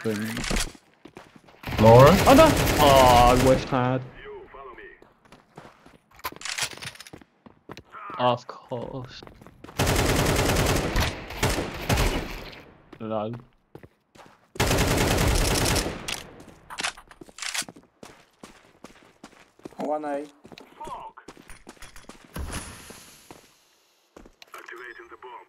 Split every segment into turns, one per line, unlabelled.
open.
Laura?
Oh no! Oh, I wished I had. Of course. No.
One A.
Activating the bomb.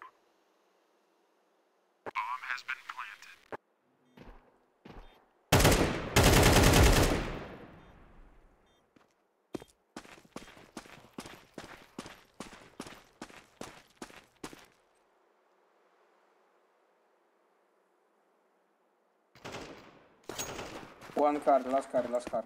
One card, last card, last card.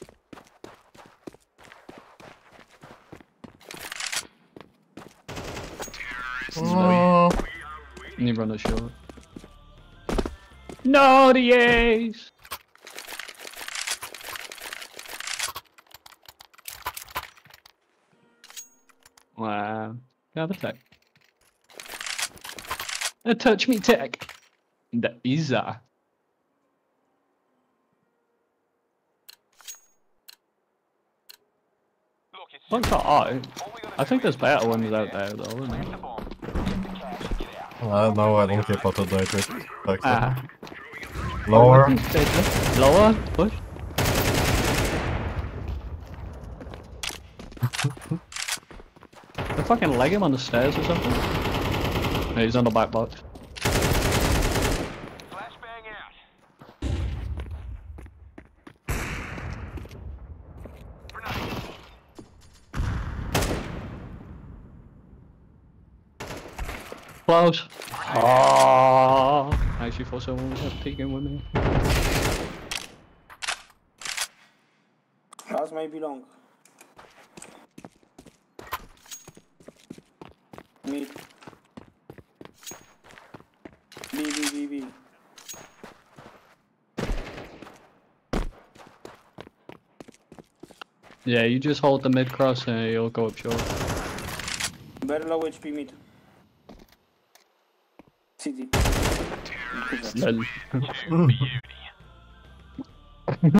Oh.
And you run a short. No, the ace! Wow. Have a tech. A touch me tech. That is What's that? I think there's better ones out there though, isn't there?
No, I don't keep up to date with Vector.
Ah.
Lower.
Lower? Push? They fucking leg him on the stairs or something. No, he's on the back box.
Flashbang out.
Close. Oh, I actually thought someone was peeking with me.
Last may be long. Mid. B.
Yeah, you just hold the mid cross and you'll go up short.
Very low HP mid. CT.
Lol.